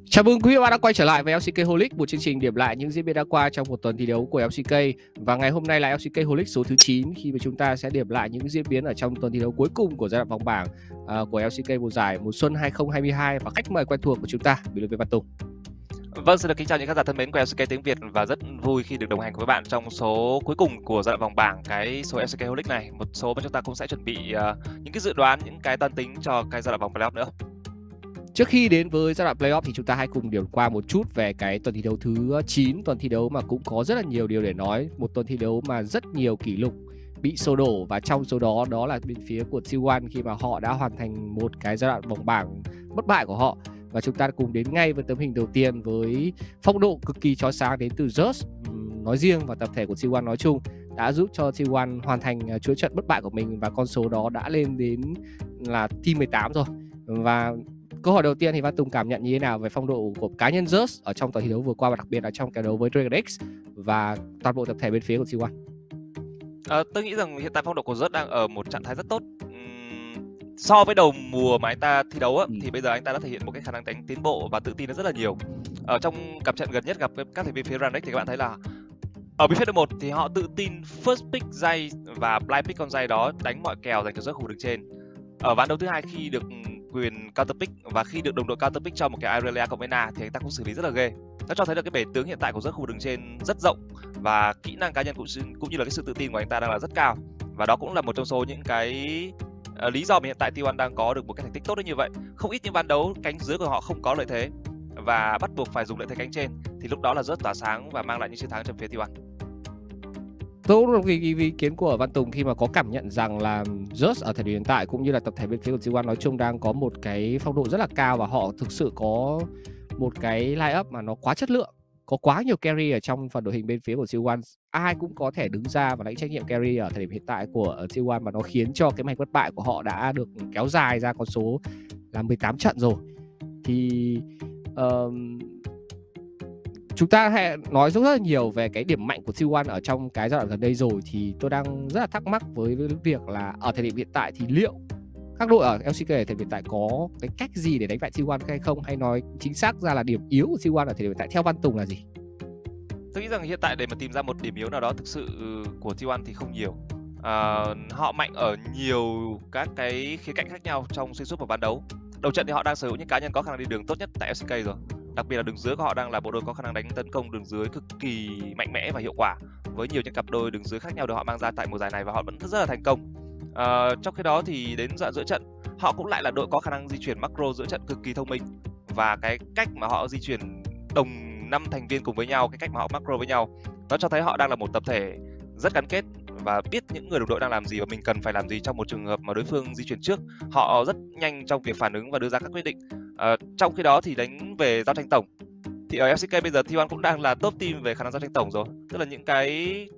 Chào mừng quý vị đã quay trở lại với LCK Holic, một chương trình điểm lại những diễn biến đã qua trong một tuần thi đấu của LCK. Và ngày hôm nay là LCK Holic số thứ 9, khi mà chúng ta sẽ điểm lại những diễn biến ở trong tuần thi đấu cuối cùng của giai đoạn vòng bảng của LCK mùa giải mùa xuân 2022, và khách mời quen thuộc của chúng ta, Bình luận viên Văn Tùng. Vâng, xin được kính chào những khán giả thân mến của LCK tiếng Việt và rất vui khi được đồng hành với bạn trong số cuối cùng của giai đoạn vòng bảng, cái số LCK Holic này. Một số mà chúng ta cũng sẽ chuẩn bị những cái dự đoán, những cái toán tính cho cái giai đoạn vòng playoff nữa. Trước khi đến với giai đoạn playoff thì chúng ta hãy cùng điểm qua một chút về cái tuần thi đấu thứ 9, tuần thi đấu mà cũng có rất là nhiều điều để nói, một tuần thi đấu mà rất nhiều kỷ lục bị sổ đổ, và trong số đó là bên phía của T1 khi mà họ đã hoàn thành một cái giai đoạn vòng bảng bất bại của họ. Và chúng ta cùng đến ngay với tấm hình đầu tiên với phong độ cực kỳ chói sáng đến từ Just nói riêng và tập thể của T1 nói chung, đã giúp cho T1 hoàn thành chuỗi trận bất bại của mình, và con số đó đã lên đến là team 18 rồi. Và câu hỏi đầu tiên thì Văn Tùng cảm nhận như thế nào về phong độ của cá nhân Just ở trong tuần thi đấu vừa qua, và đặc biệt là trong cái đấu với Dragon X và toàn bộ tập thể bên phía của T1? Tôi nghĩ rằng hiện tại phong độ của Just đang ở một trạng thái rất tốt. So với đầu mùa mà anh ta thi đấu thì bây giờ anh ta đã thể hiện một cái khả năng đánh tiến bộ và tự tin rất là nhiều. Ở trong cặp trận gần nhất gặp các thành viên phía Dragon X thì các bạn thấy là ở bên phía đội 1 thì họ tự tin first pick Jay và blind pick con Jay đó đánh mọi kèo dành cho Just khu vực trên. Ở ván đấu thứ hai khi được quyền counter pick và khi được đồng đội counter pick cho một cái Irelia cộng với Na thì anh ta cũng xử lý rất là ghê. Nó cho thấy được cái bể tướng hiện tại của Just khu vực trên rất rộng, và kỹ năng cá nhân cũng như là cái sự tự tin của anh ta đang là rất cao. Và đó cũng là một trong số những cái lý do mà hiện tại T1 đang có được một cái thành tích tốt đến như vậy. Không ít những ván đấu cánh dưới của họ không có lợi thế và bắt buộc phải dùng lợi thế cánh trên, thì lúc đó là rất tỏa sáng và mang lại những chiến thắng cho phía T1. Tôi cũng đồng ý ý kiến của Văn Tùng khi mà có cảm nhận rằng là Just ở thời điểm hiện tại cũng như là tập thể bên phía của T1 nói chung đang có một cái phong độ rất là cao, và họ thực sự có một cái line up mà nó quá chất lượng, có quá nhiều carry ở trong phần đội hình bên phía của T1. Ai cũng có thể đứng ra và lãnh trách nhiệm carry ở thời điểm hiện tại của T1, mà nó khiến cho cái mạch bất bại của họ đã được kéo dài ra con số là 18 trận rồi. Thì chúng ta hãy nói rất là nhiều về cái điểm mạnh của T1 ở trong cái giai đoạn gần đây rồi, thì tôi đang rất là thắc mắc với việc là ở thời điểm hiện tại thì liệu các đội ở LCK ở thời điểm hiện tại có cái cách gì để đánh bại T1 hay không, hay nói chính xác ra là điểm yếu của T1 ở thời điểm hiện tại theo Văn Tùng là gì? Tôi nghĩ rằng hiện tại để mà tìm ra một điểm yếu nào đó thực sự của T1 thì không nhiều. Họ mạnh ở nhiều các cái khía cạnh khác nhau trong xuyên suốt một ván đấu. Đầu trận thì họ đang sở hữu những cá nhân có khả năng đi đường tốt nhất tại LCK rồi. Đặc biệt là đường dưới của họ đang là bộ đôi có khả năng đánh tấn công đường dưới cực kỳ mạnh mẽ và hiệu quả, với nhiều những cặp đôi đường dưới khác nhau được họ mang ra tại mùa giải này và họ vẫn rất là thành công. Trong khi đó thì đến đoạn giữa trận họ cũng lại là đội có khả năng di chuyển macro giữa trận cực kỳ thông minh, và cái cách mà họ di chuyển đồng 5 thành viên cùng với nhau, cái cách mà họ macro với nhau, nó cho thấy họ đang là một tập thể rất gắn kết và biết những người đồng đội đang làm gì và mình cần phải làm gì trong một trường hợp mà đối phương di chuyển trước. Họ rất nhanh trong việc phản ứng và đưa ra các quyết định. Trong khi đó thì đánh về giao tranh tổng thì ở LCK bây giờ T1 cũng đang là top team về khả năng giao tranh tổng rồi. Tức là những cái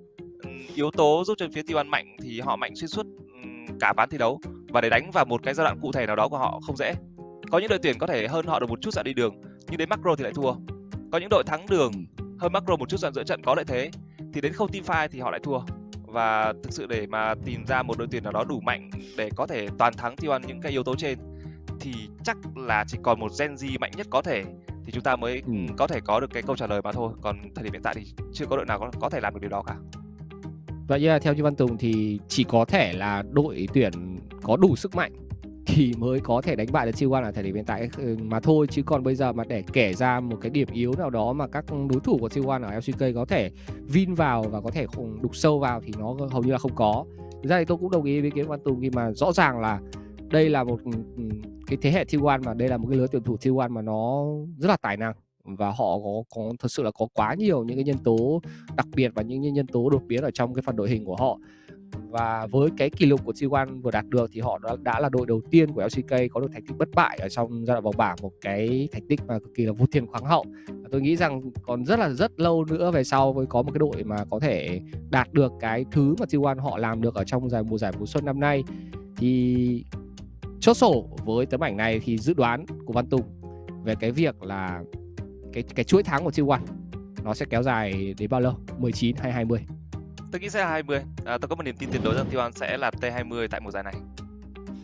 yếu tố giúp cho phía T1 mạnh thì họ mạnh xuyên suốt cả ván thi đấu, và để đánh vào một cái giai đoạn cụ thể nào đó của họ không dễ. Có những đội tuyển có thể hơn họ được một chút đoạn đi đường nhưng đến macro thì lại thua. Có những đội thắng đường hơn macro một chút đoạn giữa trận có lợi thế thì đến khâu team fight thì họ lại thua. Và thực sự để mà tìm ra một đội tuyển nào đó đủ mạnh để có thể toàn thắng T1 những cái yếu tố trên thì chắc là chỉ còn một Gen Z mạnh nhất có thể thì chúng ta mới có thể có được cái câu trả lời mà thôi. Còn thời điểm hiện tại thì chưa có đội nào có thể làm được điều đó cả. Vậy như là theo như Văn Tùng thì chỉ có thể là đội tuyển có đủ sức mạnh thì mới có thể đánh bại được T1 ở thời điểm hiện tại mà thôi, chứ còn bây giờ mà để kể ra một cái điểm yếu nào đó mà các đối thủ của T1 ở LCK có thể vin vào và có thể đục sâu vào thì nó hầu như là không có. Thực ra thì tôi cũng đồng ý với ý kiến Văn Tùng khi mà rõ ràng là đây là một cái thế hệ T1, mà đây là một cái lứa tuyển thủ T1 mà nó rất là tài năng, và họ có thật sự là có quá nhiều những cái nhân tố đặc biệt và những nhân tố đột biến ở trong cái phần đội hình của họ. Và với cái kỷ lục của T1 vừa đạt được thì họ đã là đội đầu tiên của LCK có được thành tích bất bại ở trong giai đoạn vòng bảng, một cái thành tích mà cực kỳ là vô tiền khoáng hậu. Và tôi nghĩ rằng còn rất lâu nữa về sau mới có một cái đội mà có thể đạt được cái thứ mà T1 họ làm được ở trong mùa giải mùa xuân năm nay. Thì chốt sổ với tấm ảnh này thì dự đoán của Văn Tùng về cái việc là cái chuỗi thắng của T1 nó sẽ kéo dài đến bao lâu? 19 hay 20? Tôi nghĩ sẽ là 20. Tôi có một niềm tin tuyệt đối rằng T1 sẽ là T20 tại mùa giải này.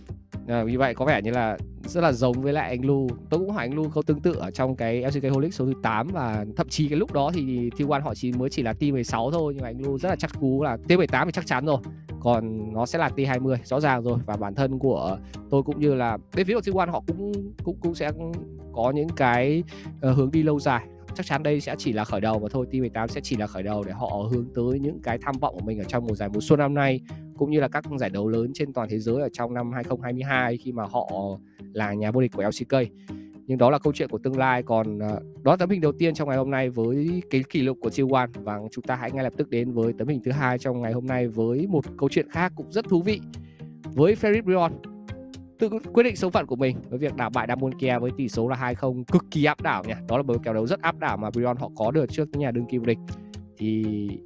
Như vậy có vẻ như là rất là giống với lại anh Lu. Tôi cũng hỏi anh Lu câu tương tự ở trong cái LCK Holic số thứ 8. Và thậm chí cái lúc đó thì T1 họ mới chỉ là T16 thôi. Nhưng mà anh Lu rất là chắc cú là T18 thì chắc chắn rồi, còn nó sẽ là T20 rõ ràng rồi. Và bản thân của tôi cũng như là bên phía của T1 họ cũng sẽ có những cái hướng đi lâu dài. Chắc chắn đây sẽ chỉ là khởi đầu mà thôi. T18 sẽ chỉ là khởi đầu để họ hướng tới những cái tham vọng của mình ở trong một giải mùa xuân năm nay, cũng như là các giải đấu lớn trên toàn thế giới ở trong năm 2022 khi mà họ là nhà vô địch của LCK. Nhưng đó là câu chuyện của tương lai. Còn đó là tấm hình đầu tiên trong ngày hôm nay với cái kỷ lục của T1. Và chúng ta hãy ngay lập tức đến với tấm hình thứ hai trong ngày hôm nay với một câu chuyện khác cũng rất thú vị, với Ferris Brion tự quyết định số phận của mình với việc đảo bại Damonkia với tỷ số là 2-0 cực kỳ áp đảo nha. Đó là một kèo đấu rất áp đảo mà Brion họ có được trước nhà đương kim vô địch. Thì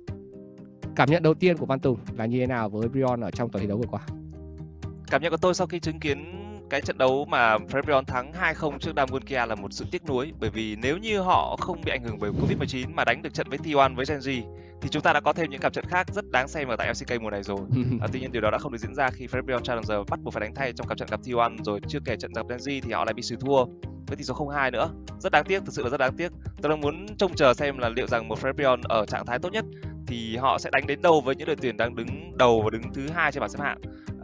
cảm nhận đầu tiên của Văn Tùng là như thế nào với Brion ở trong trận thi đấu vừa qua? Cảm nhận của tôi sau khi chứng kiến cái trận đấu mà Ferris Brion thắng 2-0 trước Damonkia là một sự tiếc nuối, bởi vì nếu như họ không bị ảnh hưởng bởi Covid-19 mà đánh được trận với T1 với Gen.G thì chúng ta đã có thêm những cặp trận khác rất đáng xem ở tại LCK mùa này rồi. Tuy nhiên điều đó đã không được diễn ra khi Ferris Brion Challenger bắt buộc phải đánh thay trong cặp trận gặp T1, rồi chưa kể trận gặp Gen.G thì họ lại bị xử thua với tỷ số 0-2 nữa. Rất đáng tiếc, thực sự là rất đáng tiếc. Tôi đang muốn trông chờ xem là liệu rằng một Ferris Brion ở trạng thái tốt nhất thì họ sẽ đánh đến đâu với những đội tuyển đang đứng đầu và đứng thứ hai trên bảng xếp hạng.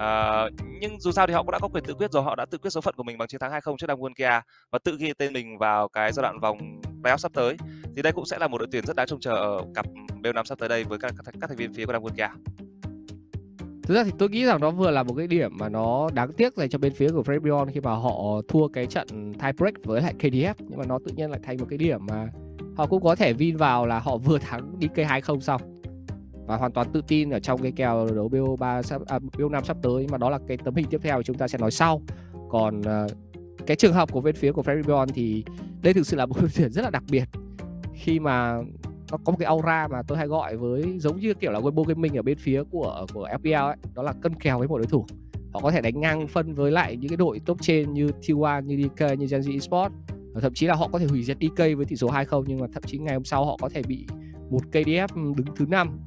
Nhưng dù sao thì họ cũng đã có quyền tự quyết rồi, họ đã tự quyết số phận của mình bằng chiến thắng 2-0 trước Damonkia và tự ghi tên mình vào cái giai đoạn vòng playoff sắp tới. Thì đây cũng sẽ là một đội tuyển rất đáng trông chờ ở cặp BO5 sắp tới đây với các thành viên phía của Damonkia. Thực ra thì tôi nghĩ rằng nó vừa là một cái điểm mà nó đáng tiếc dành cho bên phía của Ferris Brion khi mà họ thua cái trận tiebreak với lại KDF, nhưng mà nó tự nhiên lại thành một cái điểm mà họ cũng có thể vin vào là họ vừa thắng DK 2-0 xong và hoàn toàn tự tin ở trong cái kèo đấu BO5 sắp tới. Nhưng mà đó là cái tấm hình tiếp theo chúng ta sẽ nói sau. Còn cái trường hợp của bên phía của Ferris Brion thì đây thực sự là một đội tuyển rất là đặc biệt, khi mà nó có một cái aura mà tôi hay gọi với giống như kiểu là Weibo Gaming ở bên phía của FPL ấy, đó là cân kèo với một đối thủ. Họ có thể đánh ngang phân với lại những cái đội top trên như T1, như DK, như Gen.G Esports. Thậm chí là họ có thể hủy diệt DK với tỷ số 2-0, nhưng mà thậm chí ngày hôm sau họ có thể bị một KDF đứng thứ 5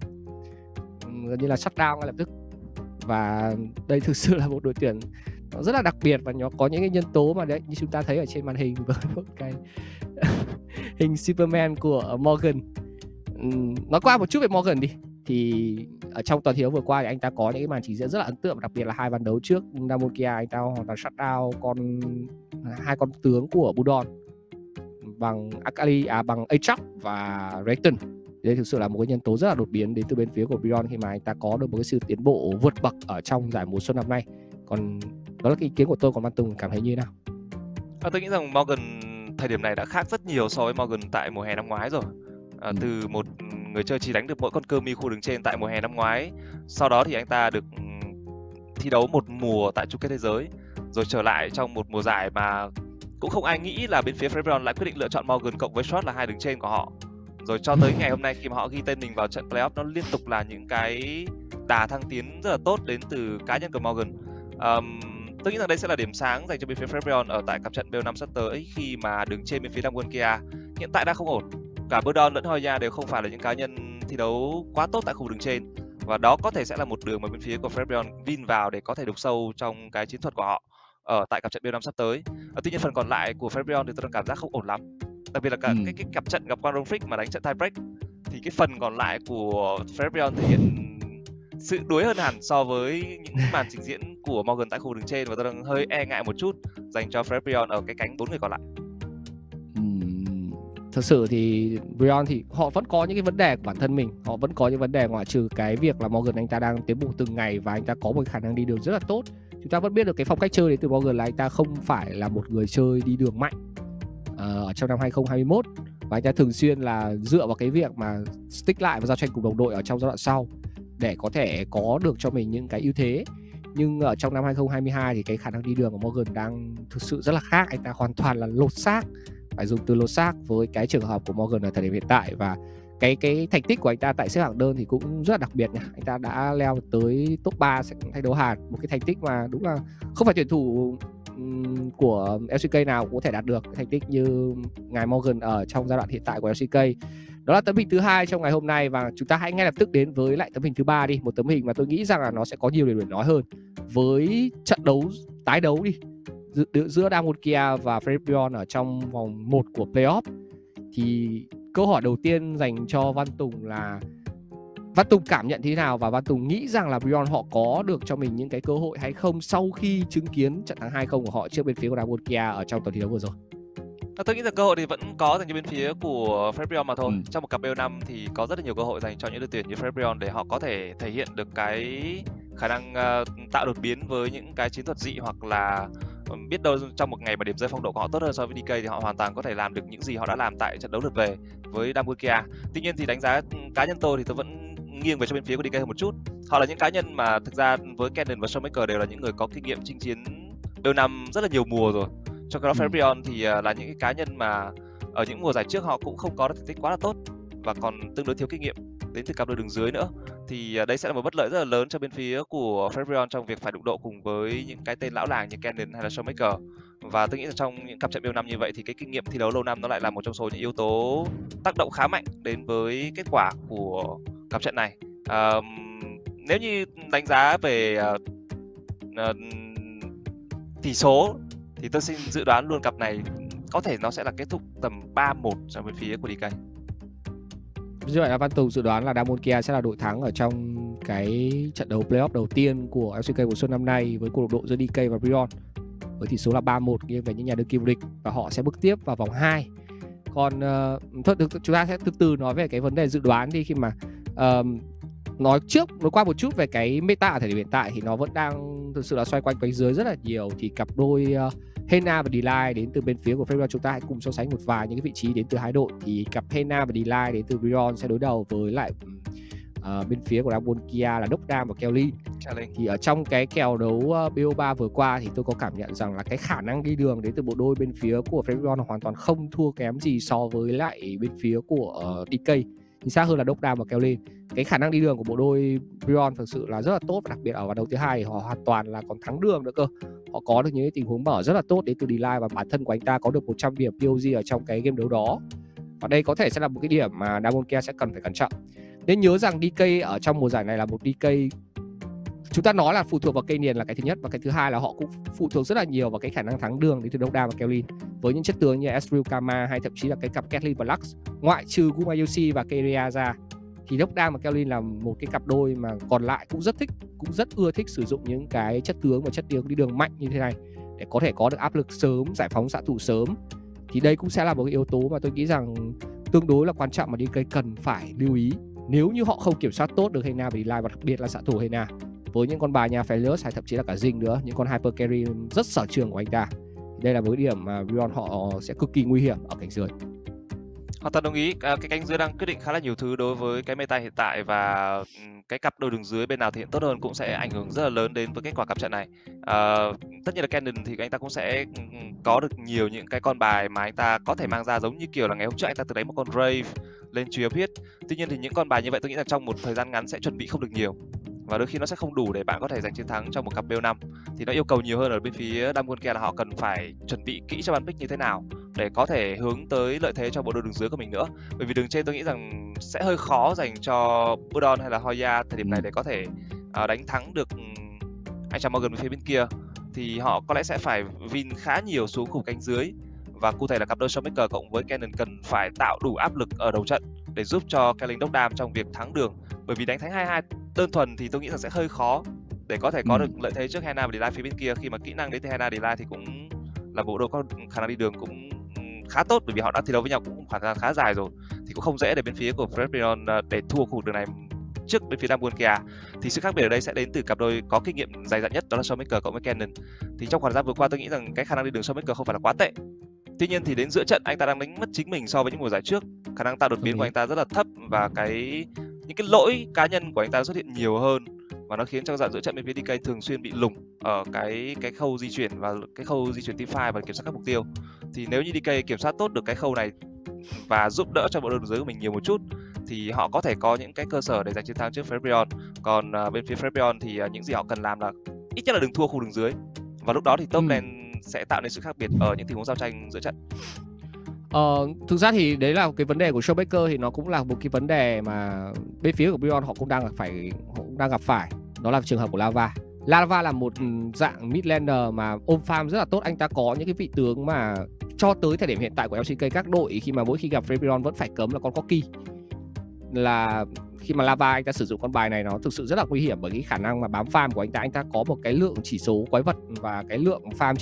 gần như là shutdown ngay lập tức. Và đây thực sự là một đội tuyển nó rất là đặc biệt và nó có những cái nhân tố mà đấy như chúng ta thấy ở trên màn hình với một cái hình Superman của Morgan. Nói qua một chút về Morgan đi, thì ở trong tuần thi đấu vừa qua thì anh ta có những cái màn trình diễn rất là ấn tượng, đặc biệt là hai ván đấu trước Damonkia anh ta hoàn toàn shutdown hai con tướng của Budon bằng Akali, bằng Aatrox và Rayton. Đây thực sự là một cái nhân tố rất là đột biến đến từ bên phía của Brion khi mà anh ta có được một cái sự tiến bộ vượt bậc ở trong giải mùa xuân năm nay. Còn đó là cái ý kiến của tôi, còn Văn Tùng cảm thấy như thế nào? Tôi nghĩ rằng Morgan thời điểm này đã khác rất nhiều so với Morgan tại mùa hè năm ngoái rồi. Từ một người chơi chỉ đánh được mỗi con Kermi khu đứng trên tại mùa hè năm ngoái, sau đó thì anh ta được thi đấu một mùa tại chung kết thế giới, rồi trở lại trong một mùa giải mà cũng không ai nghĩ là bên phía Ferris Brion lại quyết định lựa chọn Morgan cộng với Shot là hai đứng trên của họ. Rồi cho tới ngày hôm nay khi mà họ ghi tên mình vào trận playoff, nó liên tục là những cái đà thăng tiến rất là tốt đến từ cá nhân của Morgan. Tôi nghĩ rằng đây sẽ là điểm sáng dành cho bên phía Ferris Brion ở tại cặp trận BO5 sắp tới, khi mà đứng trên bên phía Damonkia hiện tại đang không ổn. Cả Budon lẫn Hoya đều không phải là những cá nhân thi đấu quá tốt tại khu vực đứng trên, và đó có thể sẽ là một đường mà bên phía của Ferris Brion vin vào để có thể đục sâu trong cái chiến thuật của họ ở tại cặp trận BO5 sắp tới. Tuy nhiên phần còn lại của Ferris Brion thì tôi đang cảm giác không ổn lắm, đặc biệt là cả cái cặp trận gặp Quang Rong Frick mà đánh trận tiebreak, thì cái phần còn lại của Ferris Brion thể hiện sự đuối hơn hẳn so với những màn trình diễn của Morgan tại khu vực đứng trên, và tôi đang hơi e ngại một chút dành cho Ferris Brion ở cái cánh 4 người còn lại. Thực sự thì Brion thì họ vẫn có những cái vấn đề của bản thân mình, họ vẫn có những vấn đề ngoại trừ cái việc là Morgan anh ta đang tiến bộ từng ngày và anh ta có một khả năng đi đường rất là tốt. Chúng ta vẫn biết được cái phong cách chơi đến từ Morgan là anh ta không phải là một người chơi đi đường mạnh ở trong năm 2021, và anh ta thường xuyên là dựa vào cái việc mà stick lại và giao tranh cùng đồng đội ở trong giai đoạn sau để có thể có được cho mình những cái ưu thế. Nhưng ở trong năm 2022 thì cái khả năng đi đường của Morgan đang thực sự rất là khác, anh ta hoàn toàn là lột xác, phải dùng từ lột xác với cái trường hợp của Morgan ở thời điểm hiện tại. Và cái thành tích của anh ta tại xếp hạng đơn thì cũng rất là đặc biệt nha. Anh ta đã leo tới top 3 thanh đấu Hàn, một cái thành tích mà đúng là không phải tuyển thủ của LCK nào cũng có thể đạt được thành tích như ngài Morgan ở trong giai đoạn hiện tại của LCK. Đó là tấm hình thứ hai trong ngày hôm nay, và chúng ta hãy ngay lập tức đến với lại tấm hình thứ ba đi. Một tấm hình mà tôi nghĩ rằng là nó sẽ có nhiều điều để nói hơn với trận đấu tái đấu đi giữa Diamond Kia và Frepion ở trong vòng 1 của playoff, thì câu hỏi đầu tiên dành cho Văn Tùng là Văn Tùng cảm nhận thế nào, và Văn Tùng nghĩ rằng là Beyond họ có được cho mình những cái cơ hội hay không sau khi chứng kiến trận thắng 2-0 của họ trước bên phía của Diamond Kia ở trong tuần thi đấu vừa rồi? Tôi nghĩ rằng cơ hội thì vẫn có dành cho bên phía của Frepion mà thôi. Trong một cặp BO5 thì có rất là nhiều cơ hội dành cho những đội tuyển như Frepion để họ có thể thể hiện được cái khả năng tạo đột biến với những cái chiến thuật dị, hoặc là biết đâu trong một ngày mà điểm rơi phong độ của họ tốt hơn so với DK thì họ hoàn toàn có thể làm được những gì họ đã làm tại trận đấu lượt về với Diamond Kia. Tuy nhiên thì đánh giá cá nhân tôi thì tôi vẫn nghiêng về cho bên phía của DK hơn một chút. Họ là những cá nhân mà thực ra với Kennen và Showmaker đều là những người có kinh nghiệm chinh chiến BO5 rất là nhiều mùa rồi. Trong cái đó Frepion thì là những cái cá nhân mà ở những mùa giải trước họ cũng không có thành tích quá là tốt và còn tương đối thiếu kinh nghiệm đến từ cặp đôi đường dưới nữa. Thì đây sẽ là một bất lợi rất là lớn cho bên phía của Frepion trong việc phải đụng độ cùng với những cái tên lão làng như Kennen hay là Showmaker. Và tôi nghĩ là trong những cặp trận BO5 như vậy thì cái kinh nghiệm thi đấu lâu năm nó lại là một trong số những yếu tố tác động khá mạnh đến với kết quả của cặp trận này. Nếu như đánh giá về tỷ số thì tôi xin dự đoán luôn cặp này có thể nó sẽ là kết thúc tầm 3-1 cho bên phía của DK. Như vậy là Văn Tùng dự đoán là Diamond Kia sẽ là đội thắng ở trong cái trận đấu playoff đầu tiên của LCK mùa xuân năm nay với cuộc đụng độ giữa DK và Beyond với tỷ số là 3-1 nghiêng về những nhà đương kim vô địch, và họ sẽ bước tiếp vào vòng 2. Còn chúng ta sẽ từ từ nói về cái vấn đề dự đoán đi, khi mà nói qua một chút về cái meta ở thời điểm hiện tại thì nó vẫn đang thực sự là xoay quanh cánh dưới rất là nhiều. Thì cặp đôi Hena và D-Light đến từ bên phía của Frepion, chúng ta hãy cùng so sánh một vài những cái vị trí đến từ hai đội. Thì cặp Hena và D-Light đến từ Beyond sẽ đối đầu với lại bên phía của Diamond Kia là Dokdam và Kelly. Thì ở trong cái kèo đấu BO3 vừa qua thì tôi có cảm nhận rằng là cái khả năng đi đường đến từ bộ đôi bên phía của Frepion hoàn toàn không thua kém gì so với lại bên phía của DK. Chính xác hơn là Dokdam và Kelly. Cái khả năng đi đường của bộ đôi Beyond thực sự là rất là tốt, và đặc biệt ở ván đấu thứ hai thì họ hoàn toàn là còn thắng đường nữa cơ. Họ có được những cái tình huống mở rất là tốt đến từ D-Light, và bản thân của anh ta có được 100 điểm POG ở trong cái game đấu đó. Và đây có thể sẽ là một cái điểm mà Diamond Kia sẽ cần phải cẩn trọng. Nên nhớ rằng DK ở trong mùa giải này là một DK, chúng ta nói là phụ thuộc vào cây nền là cái thứ nhất, và cái thứ hai là họ cũng phụ thuộc rất là nhiều vào cái khả năng thắng đường đến từ Dokdam và Kelly. Với những chất tướng như Ezreal Kama hay thậm chí là cái cặp Caitlyn và Lux, ngoại trừ Gumayusi và Keria ra, thì Dokdam và Kelly là một cái cặp đôi mà còn lại cũng rất ưa thích sử dụng những cái chất tướng và chất tướng đi đường mạnh như thế này để có thể có được áp lực sớm, giải phóng xạ thủ sớm. Thì đây cũng sẽ là một cái yếu tố mà tôi nghĩ rằng tương đối là quan trọng mà DK cần phải lưu ý nếu như họ không kiểm soát tốt được Hena và D-Light, và đặc biệt là xạ thủ Hena với những con bài nhà Phelios hay thậm chí là cả Jing nữa, những con hyper carry rất sở trường của anh ta. Đây là một cái điểm mà Beyond họ sẽ cực kỳ nguy hiểm ở cánh dưới. Hoàn toàn đồng ý. Cái cánh dưới đang quyết định khá là nhiều thứ đối với cái meta hiện tại, và cái cặp đôi đường dưới bên nào thể hiện tốt hơn cũng sẽ ảnh hưởng rất là lớn đến với kết quả cặp trận này. Tất nhiên là Kennen thì anh ta cũng sẽ có được nhiều những cái con bài mà anh ta có thể mang ra, giống như kiểu là ngày hôm trước anh ta từng đánh một con Rave lên Chúa Huyết. Tuy nhiên thì những con bài như vậy tôi nghĩ là trong một thời gian ngắn sẽ chuẩn bị không được nhiều, và đôi khi nó sẽ không đủ để bạn có thể giành chiến thắng trong một cặp BO5. Thì nó yêu cầu nhiều hơn ở bên phía Diamond Kia là họ cần phải chuẩn bị kỹ cho ban pick như thế nào để có thể hướng tới lợi thế cho bộ đôi đường dưới của mình nữa. Bởi vì đường trên tôi nghĩ rằng sẽ hơi khó dành cho Budon hay là Hoya thời điểm này để có thể đánh thắng được anh chàng Morgan bên phía bên kia. Thì họ có lẽ sẽ phải win khá nhiều xuống khu cánh dưới, và cụ thể là cặp đôi Showmaker cộng với Kennen cần phải tạo đủ áp lực ở đầu trận để giúp cho Caitlyn Dokdam trong việc thắng đường. Bởi vì đánh thắng 2-2 đơn thuần thì tôi nghĩ rằng sẽ hơi khó để có thể có được lợi thế trước Hena và D-Light phía bên kia, khi mà kỹ năng đến từ Hena D-Light thì cũng là bộ đôi có khả năng đi đường cũng khá tốt, bởi vì họ đã thi đấu với nhau cũng khoảng thời gian khá dài rồi, thì cũng không dễ để bên phía của Frepion để thua khu vực đường này trước bên phía Diamond Kia. Thì sự khác biệt ở đây sẽ đến từ cặp đôi có kinh nghiệm dày dặn nhất, đó là Showmaker cộng với Kennen. Thì trong khoảng thời gian vừa qua tôi nghĩ rằng cái khả năng đi đường Showmaker không phải là quá tệ. Tuy nhiên thì đến giữa trận anh ta đang đánh mất chính mình so với những mùa giải trước. Khả năng tạo đột biến của anh ta rất là thấp, và những cái lỗi cá nhân của anh ta xuất hiện nhiều hơn, và nó khiến cho dạng giữa trận bên phía DK thường xuyên bị lủng ở cái khâu di chuyển và cái khâu di chuyển teamfight và kiểm soát các mục tiêu. Thì nếu như DK kiểm soát tốt được cái khâu này và giúp đỡ cho bộ đôi đường dưới của mình nhiều một chút thì họ có thể có những cái cơ sở để giành chiến thắng trước Frepion. Còn bên phía Frepion thì những gì họ cần làm là ít nhất là đừng thua khu đường dưới, và lúc đó thì top lane sẽ tạo nên sự khác biệt ở những tình huống giao tranh giữa trận. Thực ra thì đấy là cái vấn đề của Showmaker, thì nó cũng là một cái vấn đề mà bên phía của Beyond họ cũng đang gặp phải. Đó là trường hợp của Lava. Lava là một dạng mid laner mà ôm farm rất là tốt. Anh ta có những cái vị tướng mà cho tới thời điểm hiện tại của LCK, các đội khi mà mỗi khi gặp Frepion vẫn phải cấm là con Corki. Là khi mà Lava anh ta sử dụng con bài này nó thực sự rất là nguy hiểm, bởi cái khả năng mà bám farm của anh ta có một cái lượng chỉ số quái vật và cái lượng farm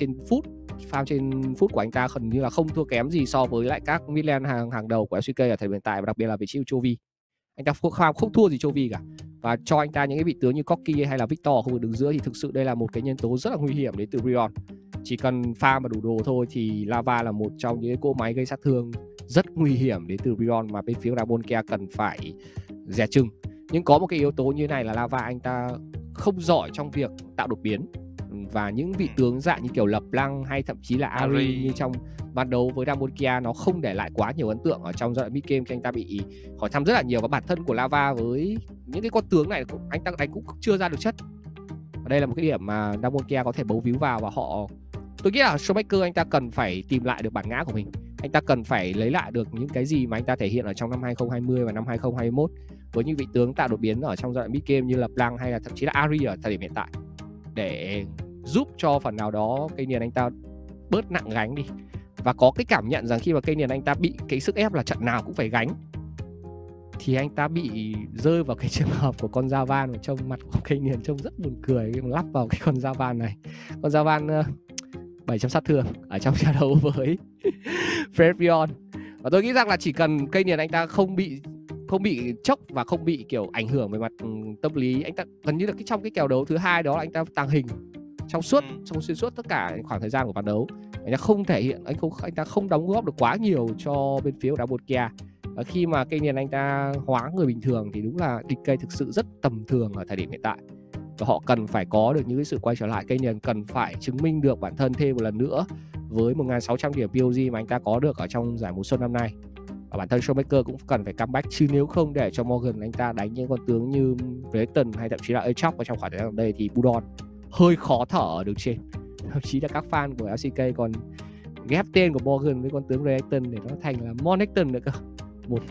trên phút của anh ta gần như là không thua kém gì so với lại các mid lane hàng đầu của LCK ở thời điểm hiện tại, và đặc biệt là vị trí của Chovy. Anh ta farm không thua gì Chovy cả, và cho anh ta những cái vị tướng như Corki hay là Victor không đứng giữa thì thực sự đây là một cái nhân tố rất là nguy hiểm đến từ Rion. Chỉ cần farm và đủ đồ thôi thì Lava là một trong những cỗ máy gây sát thương rất nguy hiểm đến từ Rion mà bên phía Dragonkia cần phải dè chừng. Nhưng có một cái yếu tố như này là Lava anh ta không giỏi trong việc tạo đột biến, và những vị tướng dạng như kiểu Lập Lăng hay thậm chí là Ari như trong ban đấu với Dragonkia nó không để lại quá nhiều ấn tượng ở trong giai đoạn mid game khi anh ta bị hỏi thăm rất là nhiều. Và bản thân của Lava với những cái con tướng này anh ta đánh cũng chưa ra được chất. Và đây là một cái điểm mà Dragonkia có thể bấu víu vào, và tôi nghĩ là Showmaker anh ta cần phải tìm lại được bản ngã của mình. Anh ta cần phải lấy lại được những cái gì mà anh ta thể hiện ở trong năm 2020 và năm 2021 với những vị tướng tạo đột biến ở trong giai đoạn mid game như Lập Lăng hay là thậm chí là Ari ở thời điểm hiện tại, để giúp cho phần nào đó cây nền anh ta bớt nặng gánh đi. Và có cái cảm nhận rằng khi mà cây nền anh ta bị cái sức ép là trận nào cũng phải gánh thì anh ta bị rơi vào cái trường hợp của con Javan, trông mặt của cây nền trông rất buồn cười lắp vào cái con Javan này. Con Javan 700 sát thương ở trong trận đấu với Frepion. Và tôi nghĩ rằng là chỉ cần cây nền anh ta không bị chốc và không bị kiểu ảnh hưởng về mặt tâm lý, anh ta gần như là trong cái kèo đấu thứ hai đó là anh ta tàng hình trong xuyên suốt tất cả khoảng thời gian của ván đấu. Anh ta không thể hiện, anh ta không đóng góp được quá nhiều cho bên phía của Dragonkia. Và khi mà cây nền anh ta hóa người bình thường thì đúng là DK thực sự rất tầm thường ở thời điểm hiện tại. Và họ cần phải có được những cái sự quay trở lại. Cây nền cần phải chứng minh được bản thân thêm một lần nữa với 1.600 điểm POG mà anh ta có được ở trong giải mùa xuân năm nay. Và bản thân Showmaker cũng cần phải comeback, chứ nếu không để cho Morgan anh ta đánh những con tướng như Breton hay thậm chí là Aatrox ở trong khoảng thời gian gần đây thì Budon hơi khó thở ở đường trên. Thậm chí là các fan của LCK còn ghép tên của Morgan với con tướng Breton để nó thành là Monecton nữa cơ. Một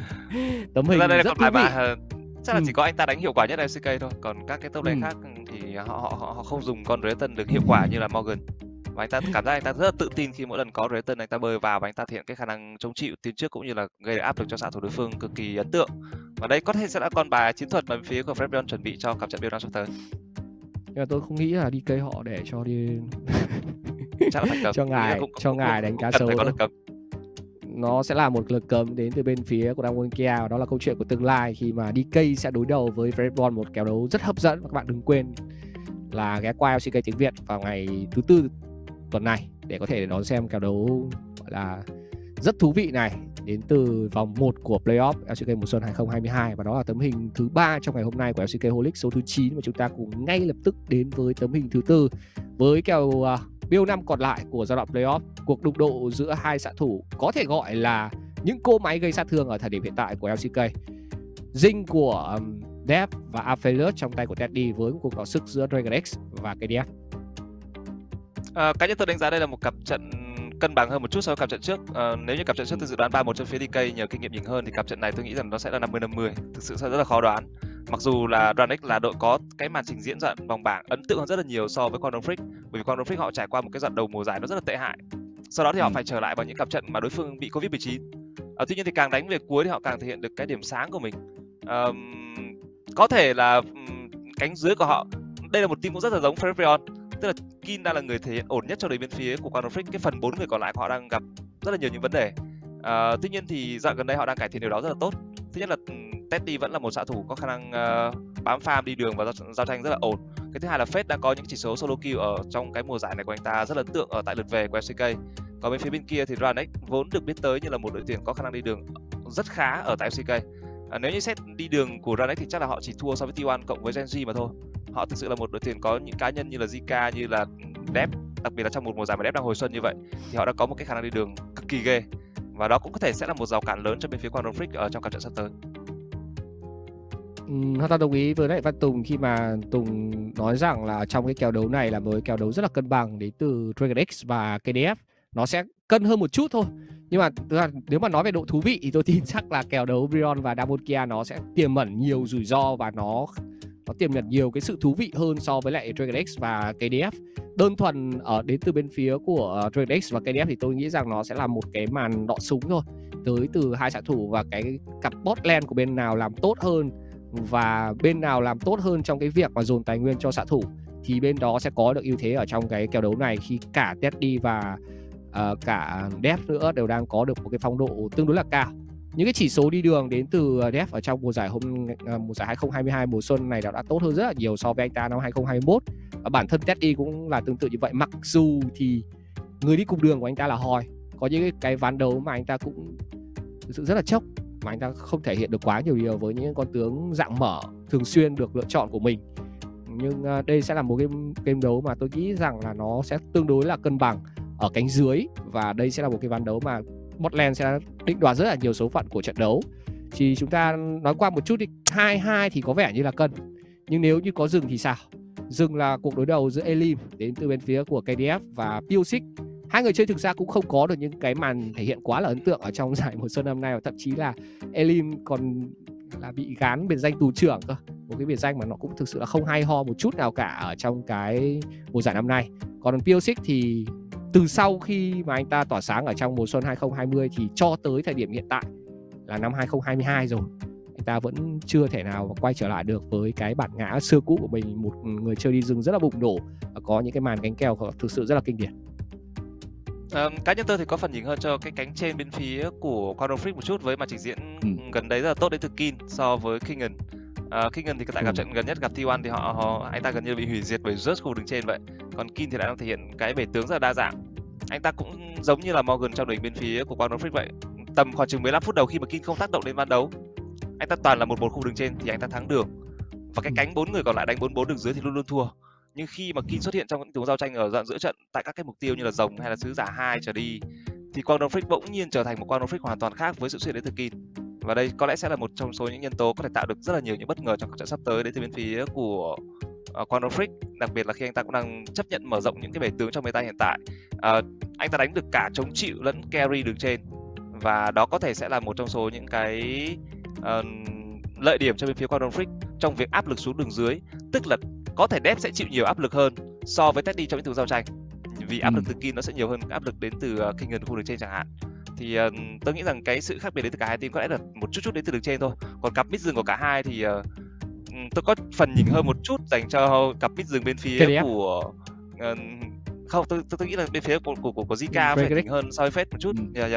tấm hình đây rất thú vị. Chắc là chỉ có anh ta đánh hiệu quả nhất LCK thôi, còn các cái top lane khác thì họ không dùng con Breton được hiệu quả như là Morgan. Và anh ta cảm giác anh ta rất là tự tin khi mỗi lần có Breton anh ta bơi vào và anh ta thể hiện cái khả năng chống chịu tiến trước cũng như là gây áp lực cho xạ thủ đối phương cực kỳ ấn tượng. Và đây có thể sẽ là con bài chiến thuật mà phía của Frepion chuẩn bị cho cặp trận Bill sắp tới. Nhưng mà tôi không nghĩ là DK họ để cho đi chắc là phải cấm. cho ngài đánh cá sấu. Nó sẽ là một lực cấm đến từ bên phía của Dragonkia, và đó là câu chuyện của tương lai khi mà DK sẽ đối đầu với Frepion, một kèo đấu rất hấp dẫn. Và các bạn đừng quên là ghé qua LCK tiếng Việt vào ngày thứ Tư tuần này để có thể đón xem kèo đấu gọi là rất thú vị này đến từ vòng 1 của playoff LCK mùa xuân 2022. Và đó là tấm hình thứ 3 trong ngày hôm nay của LCK Holic số thứ 9, và chúng ta cùng ngay lập tức đến với tấm hình thứ 4 với kèo Bill 5 còn lại của giai đoạn playoff. Cuộc đụng độ giữa hai xạ thủ có thể gọi là những cỗ máy gây sát thương ở thời điểm hiện tại của LCK. Jing của Dev và Aphelios trong tay của Teddy với một cuộc đọ sức giữa Dragon X và KDF. Cá nhân tôi đánh giá đây là một cặp trận cân bằng hơn một chút so với cặp trận trước. Nếu như cặp trận trước tôi dự đoán 3-1 cho phía DK nhờ kinh nghiệm nhìn hơn, thì cặp trận này tôi nghĩ rằng nó sẽ là 50-50. Thực sự sẽ rất là khó đoán. Mặc dù là Dragon X là đội có cái màn trình diễn đoạn vòng bảng ấn tượng hơn rất là nhiều so với Quantum Freak, bởi vì Quantum Freak họ trải qua một cái đoạn đầu mùa giải nó rất là tệ hại. Sau đó thì họ phải trở lại vào những cặp trận mà đối phương bị Covid-19. Tuy nhiên thì càng đánh về cuối thì họ càng thể hiện được cái điểm sáng của mình. Có thể là cánh dưới của họ, đây là một team cũng rất là giống Frepion, tức là Kin đang là người thể hiện ổn nhất cho đến bên phía của Quantum Freak. Cái phần 4 người còn lại của họ đang gặp rất là nhiều những vấn đề. Tuy nhiên thì dạo gần đây họ đang cải thiện điều đó rất là tốt. Thứ nhất là Teddy vẫn là một xạ thủ có khả năng bám farm đi đường và giao tranh rất là ổn. Cái thứ hai là Fate đang có những chỉ số solo kill ở trong cái mùa giải này của anh ta rất là ấn tượng ở tại lượt về của FCK. Còn bên phía bên kia thì Dragon X vốn được biết tới như là một đội tuyển có khả năng đi đường rất khá ở tại FCK. Nếu như xét đi đường của Dragon X thì chắc là họ chỉ thua so với T1 cộng với Genji mà thôi. Họ thực sự là một đội tuyển có những cá nhân như là Zika, như là Dev, đặc biệt là trong một mùa giải mà Dev đang hồi xuân như vậy thì họ đã có một cái khả năng đi đường cực kỳ ghê. Và đó cũng có thể sẽ là một rào cản lớn cho bên phía Quantum Freak ở trong cặp trận sắp tới. Hoàn toàn đồng ý với lại Văn Tùng khi mà Tùng nói rằng là trong cái kèo đấu này là một cái kèo đấu rất là cân bằng đến từ Dragon X và KDF. Nó sẽ cân hơn một chút thôi. Nhưng mà nếu mà nói về độ thú vị thì tôi tin chắc là kèo đấu Brion và Dragonkia nó sẽ tiềm ẩn nhiều rủi ro và nó nó tiềm ẩn nhiều cái sự thú vị hơn so với lại Dragon X và KDF. Đơn thuần đến từ bên phía của Dragon X và KDF thì tôi nghĩ rằng nó sẽ là một cái màn đọ súng thôi, tới từ hai xạ thủ và cái cặp bot lane của bên nào làm tốt hơn, và bên nào làm tốt hơn trong cái việc mà dồn tài nguyên cho xạ thủ thì bên đó sẽ có được ưu thế ở trong cái kèo đấu này, khi cả Teddy và cả Dev nữa đều đang có được một cái phong độ tương đối là cao. Những cái chỉ số đi đường đến từ Dev ở trong mùa giải 2022 mùa xuân này đã tốt hơn rất là nhiều so với anh ta năm 2021. Và bản thân Teddy cũng là tương tự như vậy, mặc dù thì người đi cùng đường của anh ta là Hoi, có những cái ván đấu mà anh ta cũng thực sự rất là chốc, mà anh ta không thể hiện được quá nhiều điều với những con tướng dạng mở thường xuyên được lựa chọn của mình. Nhưng đây sẽ là một cái game đấu mà tôi nghĩ rằng là nó sẽ tương đối là cân bằng ở cánh dưới, và đây sẽ là một cái ván đấu mà botlane sẽ định đoạt rất là nhiều số phận của trận đấu. Thì chúng ta nói qua một chút đi. 2-2 thì có vẻ như là cân, nhưng nếu như có rừng thì sao? Rừng là cuộc đối đầu giữa Elim đến từ bên phía của KDF và Pyosik. Hai người chơi thực ra cũng không có được những cái màn thể hiện quá là ấn tượng ở trong giải mùa xuân năm nay, và thậm chí là Elim còn là bị gán biệt danh tù trưởng cơ, một cái biệt danh mà nó cũng thực sự là không hay ho một chút nào cả ở trong cái mùa giải năm nay. Còn Pyosik thì từ sau khi mà anh ta tỏa sáng ở trong mùa xuân 2020 thì cho tới thời điểm hiện tại là năm 2022 rồi, anh ta vẫn chưa thể nào quay trở lại được với cái bản ngã xưa cũ của mình, một người chơi đi rừng rất là bùng nổ và có những cái màn cánh kèo thực sự rất là kinh điển. Cá nhân tôi thì có phần nhìn hơn cho cái cánh trên bên phía của Quantum Freak một chút, với màn trình diễn gần đấy rất là tốt đến từ Kin so với Kingen. Kingen thì tại gặp trận gần nhất gặp T1 thì anh ta gần như bị hủy diệt bởi rớt khu đường trên vậy. Còn Kin thì lại đang thể hiện cái bể tướng rất là đa dạng. Anh ta cũng giống như là Morgan trong đội bên phía của Quantum Freak vậy. Tầm khoảng chừng 15 phút đầu khi mà Kin không tác động đến ban đấu, anh ta toàn là 1-1 khu đường trên thì anh ta thắng được. Và cái cánh 4 người còn lại đánh 4-4 đường dưới thì luôn luôn thua. Nhưng khi mà Kin xuất hiện trong những tình huống giao tranh ở đoạn giữa trận tại các cái mục tiêu như là rồng hay là sứ giả 2 trở đi, thì Quantum Freak bỗng nhiên trở thành một Quantum Freak hoàn toàn khác với sự xuất hiện đến từ Kin. Và đây có lẽ sẽ là một trong số những nhân tố có thể tạo được rất là nhiều những bất ngờ trong các trận sắp tới đến từ bên phía của Quantum Freak, đặc biệt là khi anh ta cũng đang chấp nhận mở rộng những cái bể tướng trong meta hiện tại. Anh ta đánh được cả chống chịu lẫn carry đường trên, và đó có thể sẽ là một trong số những cái lợi điểm cho bên phía Quantum Freak trong việc áp lực xuống đường dưới, tức là có thể Dev sẽ chịu nhiều áp lực hơn so với Teddy trong những tình huống giao tranh, vì áp lực từ Kin nó sẽ nhiều hơn áp lực đến từ Kingen khu đường trên chẳng hạn. Thì tôi nghĩ rằng cái sự khác biệt đến từ cả hai team có lẽ là một chút đến từ đường trên thôi. Còn cặp mid rừng của cả hai thì tôi có phần nhìn hơn một chút dành cho cặp mid rừng bên phía của không, tôi nghĩ là bên phía của Zika phải nhìn hơn so với Fate một chút.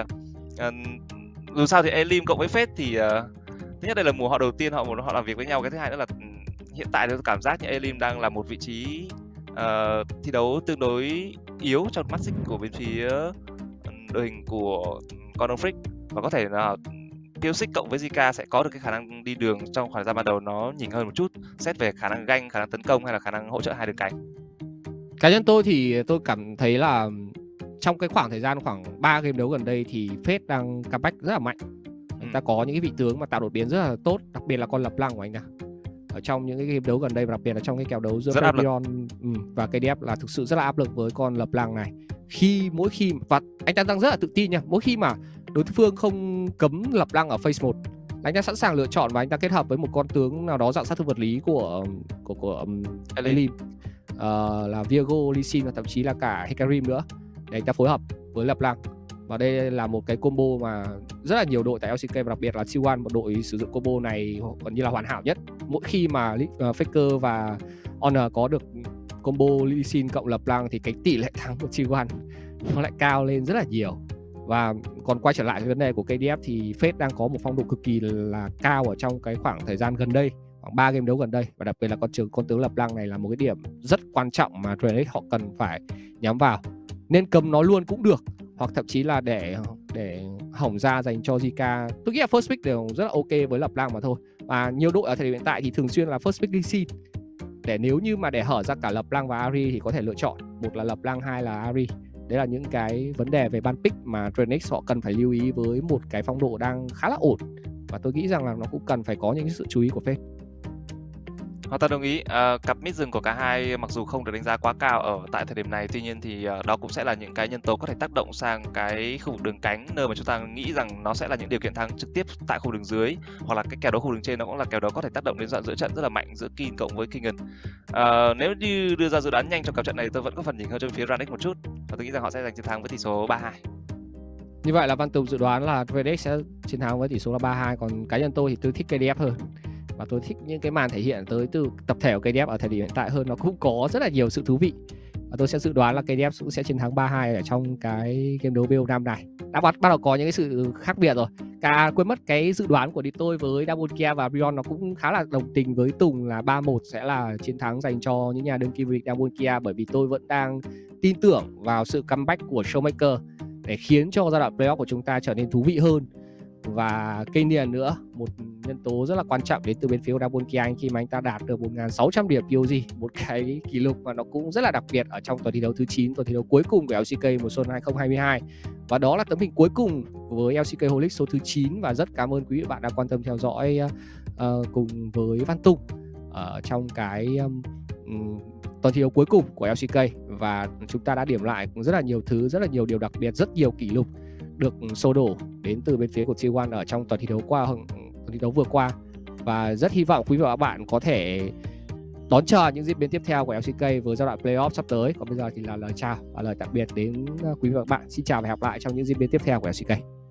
Dù sao thì Elim cộng với Fate thì thứ nhất đây là mùa họ đầu tiên họ làm việc với nhau, cái thứ hai nữa là hiện tại tôi cảm giác như Elim đang là một vị trí thi đấu tương đối yếu trong mắt xích của bên phía đội hình của Quantum Freak, và có thể là Pyosik cộng với Zika sẽ có được cái khả năng đi đường trong khoảng thời gian ban đầu nó nhỉnh hơn một chút, xét về khả năng ganh, khả năng tấn công hay là khả năng hỗ trợ hai đường cánh. Cá nhân tôi thì tôi cảm thấy là trong cái khoảng thời gian khoảng 3 game đấu gần đây thì Fate đang comeback rất là mạnh. Anh ta có những cái vị tướng mà tạo đột biến rất là tốt, đặc biệt là con lập lăng của anh ta ở trong những cái game đấu gần đây, và đặc biệt là trong cái kèo đấu giữa Fabian và KDF là thực sự rất là áp lực với con lập lăng này. Mỗi khi và anh ta đang rất là tự tin nha, mỗi khi mà đối phương không cấm lập lăng ở phase 1, anh ta sẵn sàng lựa chọn và anh ta kết hợp với một con tướng nào đó dạng sát thương vật lý của Elim, là Viego, Lee Sin và thậm chí là cả Hecarim nữa, để anh ta phối hợp với lập lăng. Và đây là một cái combo mà rất là nhiều đội tại LCK và đặc biệt là T1, một đội sử dụng combo này gần như là hoàn hảo nhất. Mỗi khi mà Faker và Honor có được combo Lee Sin cộng lập lăng thì cái tỷ lệ thắng của T1 nó lại cao lên rất là nhiều. Và còn quay trở lại cái vấn đề của KDF thì Fate đang có một phong độ cực kỳ là cao ở trong cái khoảng thời gian gần đây, khoảng 3 game đấu gần đây, và đặc biệt là con tướng lập lăng này là một cái điểm rất quan trọng mà Dragon họ cần phải nhắm vào. Nên cấm nó luôn cũng được, hoặc thậm chí là để hỏng ra dành cho Zika. Tôi nghĩ là first pick đều rất là ok với lập lăng mà thôi. Và nhiều đội ở thời điểm hiện tại thì thường xuyên là first pick Lee Sin, để nếu như mà để hở ra cả lập lăng và Ari thì có thể lựa chọn một là lập lăng, hai là Ari. Đấy là những cái vấn đề về ban pick mà Dragon họ cần phải lưu ý với một cái phong độ đang khá là ổn, và tôi nghĩ rằng là nó cũng cần phải có những sự chú ý của Fate. Hoàn toàn đồng ý. Cặp mid rừng của cả hai mặc dù không được đánh giá quá cao ở tại thời điểm này, tuy nhiên thì đó cũng sẽ là những cái nhân tố có thể tác động sang cái khu vực đường cánh, nơi mà chúng ta nghĩ rằng nó sẽ là những điều kiện thắng trực tiếp tại khu đường dưới, hoặc là cái kèo đấu khu đường trên nó cũng là kèo đấu có thể tác động đến đoạn giữa trận rất là mạnh giữa Kin cộng với Kingen. Nếu như đưa ra dự đoán nhanh trong cặp trận này, tôi vẫn có phần nhỉnh hơn cho phía Radix một chút, và tôi nghĩ rằng họ sẽ giành chiến thắng với tỷ số 3-2. Như vậy là Văn Tùng dự đoán là Radix sẽ chiến thắng với tỷ số là 3-2, còn cá nhân tôi thì tôi thích KDF hơn. Và tôi thích những cái màn thể hiện tới từ tập thể của KDF ở thời điểm hiện tại hơn, nó cũng có rất là nhiều sự thú vị. Và tôi sẽ dự đoán là KDF cũng sẽ chiến thắng 3-2 ở trong cái game đấu BO5 này. Đã bắt đầu có những cái sự khác biệt rồi. Quên mất cái dự đoán của đi tôi với Damonkia và Brion nó cũng khá là đồng tình với Tùng là 3-1 sẽ là chiến thắng dành cho những nhà đương kim vô địch Damonkia, bởi vì tôi vẫn đang tin tưởng vào sự comeback của Showmaker để khiến cho giai đoạn playoff của chúng ta trở nên thú vị hơn. Và Kenyan nữa, một nhân tố rất là quan trọng đến từ bên phía Damonkia khi mà anh ta đạt được 1.600 điểm POG, một cái kỷ lục mà nó cũng rất là đặc biệt ở trong tuần thi đấu thứ 9, tuần thi đấu cuối cùng của LCK mùa xuân 2022. Và đó là tấm hình cuối cùng với LCK Holic số thứ 9, và rất cảm ơn quý vị bạn đã quan tâm theo dõi cùng với Văn Tùng trong cái tuần thi đấu cuối cùng của LCK. Và chúng ta đã điểm lại rất là nhiều thứ, rất là nhiều điều đặc biệt, rất nhiều kỷ lục được xô đổ đến từ bên phía của T1 ở trong tuần thi đấu vừa qua. Và rất hy vọng quý vị và các bạn có thể đón chờ những diễn biến tiếp theo của LCK với giai đoạn playoff sắp tới. Còn bây giờ thì là lời chào và lời tạm biệt đến quý vị và các bạn. Xin chào và hẹn gặp lại trong những diễn biến tiếp theo của LCK.